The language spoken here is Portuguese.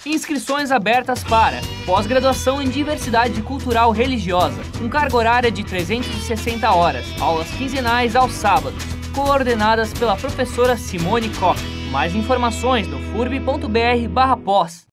Inscrições abertas para pós-graduação em diversidade cultural religiosa, com carga horária de 360 horas, aulas quinzenais aos sábados, coordenadas pela professora Simone Koch. Mais informações no furb.br/pós.